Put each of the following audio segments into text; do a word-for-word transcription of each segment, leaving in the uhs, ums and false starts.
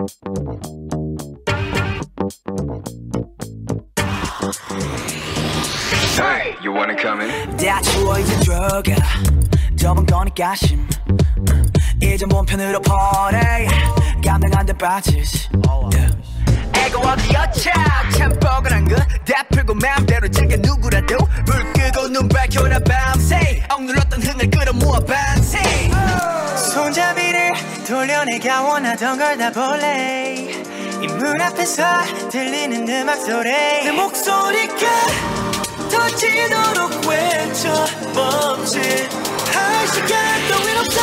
Hey, you wanna come in? 다 추워 이제 들어가 좁은 거니까 심 이제 몸편으로 퍼내 감당 안 돼 빠지지 애고 어디였자 참 뻐근한 거다 풀고 마음대로 즐겨 누구라도 불 끄고 눈 밝혀라 밤새 억눌렀던 흥을 끌어모아 반세 손잡이를 돌려내가 원하던 걸 다 볼래 이 문 앞에서 들리는 음악 소리 내 목소리가 터지도록 외쳐 멈칫 할 시간 따윈 없어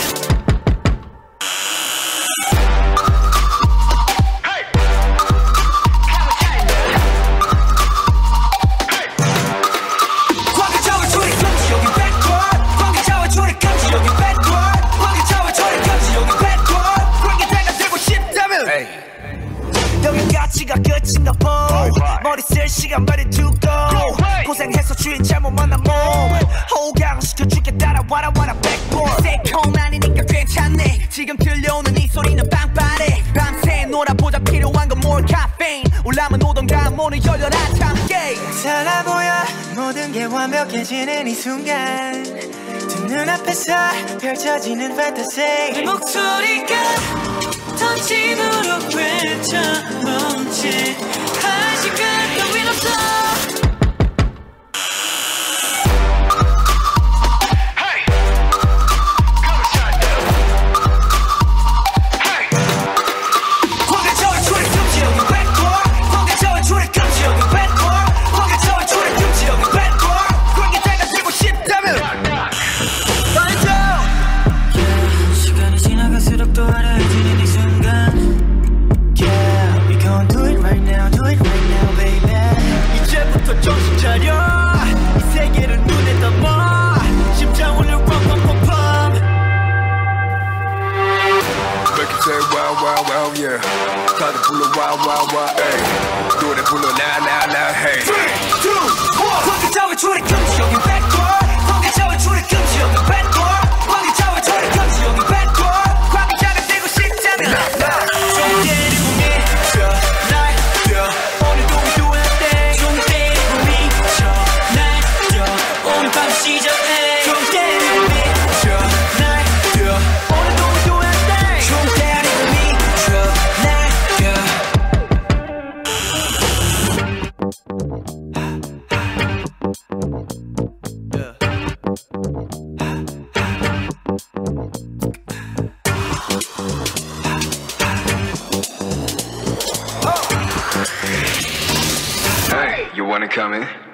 가치가 끝인가 보 머리 쓸 시간 ready to go 고생해서 주인 잘못 만난 몸 호강시켜 줄게 따라와라 와라 backboard 새콤 아니니까 괜찮네 지금 들려오는 이 소리는 빵빠레 밤새 놀아보자 필요한 건 more caffeine 올라면 오던가 문을 열려라 함께 달라 보여 모든 게 완벽해지는 이 순간 두 눈앞에서 펼쳐지는 fantasy 내 목소리가 터지도록 외쳐 멈칫 할 시간 따윈 없어 정신 차려 이 세계를 눈에 담아 심장 울려 팡팡팡팡 Make it say wow wow wow yeah 다들 불러 wow wow wow hey 노래 불러 now now now hey three, two, one 광기타워 초리 금지 여긴 backward 광기타워 초리 금지 여긴 backward 광기타워 초리 금지 여긴 backward 광기자가 되고 싶다면 좀 때리고 미쳐 날려 오늘도 위도한데 좀 때리고 미쳐 날려 오늘 밤 시작해 좀 때리고 미쳐 날려 오늘도 위도한데 좀 때리고 미쳐 날려 Hey, you wanna come in?